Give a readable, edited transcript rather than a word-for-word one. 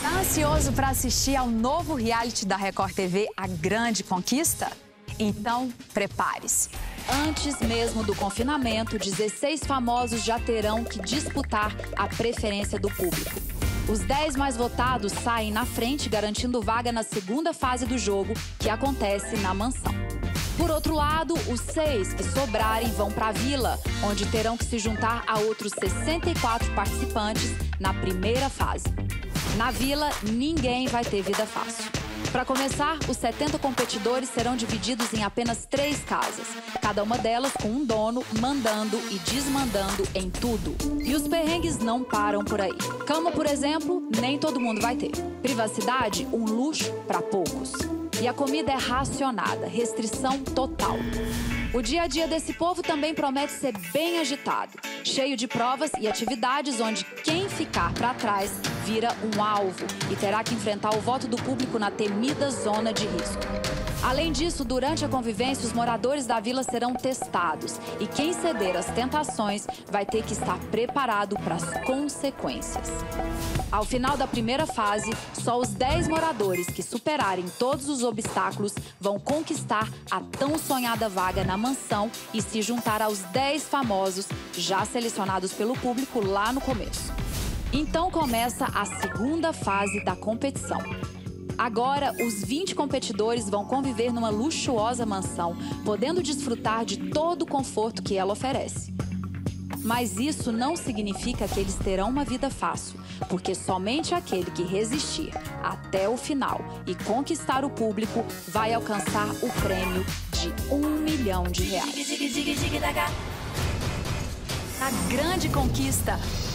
Ansioso para assistir ao novo reality da Record TV, A Grande Conquista? Então, prepare-se. Antes mesmo do confinamento, 16 famosos já terão que disputar a preferência do público. Os 10 mais votados saem na frente, garantindo vaga na segunda fase do jogo, que acontece na mansão. Por outro lado, os 6 que sobrarem vão para a Vila, onde terão que se juntar a outros 64 participantes na primeira fase. Na Vila, ninguém vai ter vida fácil. Para começar, os 70 competidores serão divididos em apenas 3 casas, cada uma delas com um dono mandando e desmandando em tudo. E os perrengues não param por aí. Cama, por exemplo, nem todo mundo vai ter. Privacidade, um luxo para poucos. E a comida é racionada, restrição total. O dia a dia desse povo também promete ser bem agitado, cheio de provas e atividades onde quem ficar para trás vira um alvo e terá que enfrentar o voto do público na temida zona de risco. Além disso, durante a convivência, os moradores da vila serão testados e quem ceder às tentações vai ter que estar preparado para as consequências. Ao final da primeira fase, só os 10 moradores que superarem todos os obstáculos vão conquistar a tão sonhada vaga na mansão e se juntar aos 10 famosos já selecionados pelo público lá no começo. Então começa a segunda fase da competição. Agora, os 20 competidores vão conviver numa luxuosa mansão, podendo desfrutar de todo o conforto que ela oferece. Mas isso não significa que eles terão uma vida fácil, porque somente aquele que resistir até o final e conquistar o público vai alcançar o prêmio de R$1 milhão. A Grande Conquista.